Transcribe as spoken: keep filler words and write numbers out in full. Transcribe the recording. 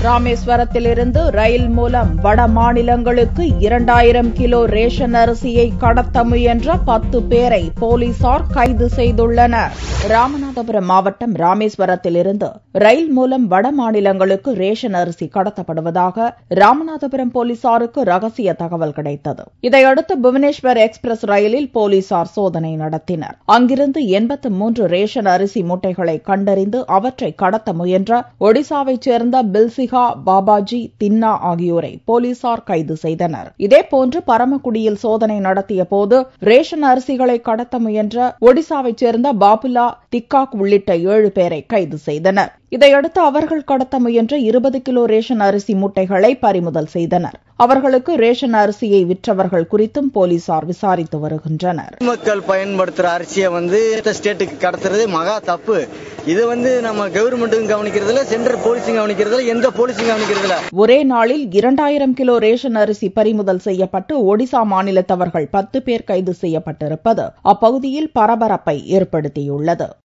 ராமேஸ்வரத்திலிருந்து ரயில் மூலம் வட மாநிலங்களுக்கு இரண்டாயிரம் கிலோ ரேஷன் அரிசியை கடத்த முயன்ற பத்து பேரை போலீசார் கைது செய்துள்ளனர். ராமநாதபுரம் மாவட்டம் ராமேஸ்வரத்திலிருந்து ரயில் மூலம் வட மாநிலங்களுக்கு ரேஷன் அரிசி கடத்தப்படுவதாக ராமநாதபுரம் போலீசாருக்கு ரகசிய தகவல் கிடைத்தது. இதையடுத்து புவனேஸ்வர் எக்ஸ்பிரஸ் ரயிலில் போலீசார் சோதனை நடத்தினர். அங்கிருந்து எண்பத்து மூன்று ரேஷன் அரிசி மூட்டைகளை கண்டறிந்து அவற்றை கடத்த முயன்ற ஒடிசாவைச் சேர்ந்த பில்சிகா, பாபாஜி, தின்னா ஆகியோரை போலீசார் கைது செய்தனர். இதேபோன்று பரமக்குடியில் சோதனை நடத்திய போது ரேஷன் அரிசிகளை கடத்த முயன்ற ஒடிசாவைச் சேர்ந்த பாபுலா, திக்காக் உள்ளிட்ட ஏழு பேரை கைது செய்தனர். இதையடுத்து அவர்கள் கடத்த முயன்ற இருபது கிலோ ரேஷன் அரிசி மூட்டைகளை பறிமுதல் செய்தனர். அவர்களுக்கு ரேஷன் அரிசியை விற்றவர்கள் குறித்தும் போலீசார் விசாரித்து வருகின்றனர். மக்கள் பயன்படுத்துற அரிசியை வந்து ஸ்டேட்டுக்கு கடத்துறது மகா தப்பு. இது வந்து நம்ம கவர்மெண்ட்டும் கவனிக்கிறதுல, சென்ட்ரல் போலீஸும் கவனிக்கிறதுல, எந்த போலீஸும் கவனிக்கிறதுல. ஒரே நாளில் இரண்டாயிரம் கிலோ ரேஷன் அரிசி பறிமுதல் செய்யப்பட்டு ஒடிசா மாநிலத்தவர்கள் பத்து பேர் கைது செய்யப்பட்டிருப்பது அப்பகுதியில் பரபரப்பை ஏற்படுத்தியுள்ளது.